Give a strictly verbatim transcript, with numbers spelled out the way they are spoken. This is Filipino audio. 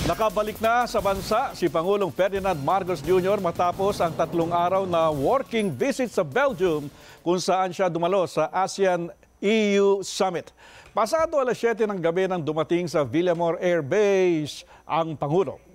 Nakabalik na sa bansa si Pangulong Ferdinand Marcos Junior matapos ang tatlong araw na working visit sa Belgium kung saan siya dumalo sa ASEAN-E U Summit. Pasado alas siyete ng gabi nang dumating sa Villamor Air Base ang Pangulo.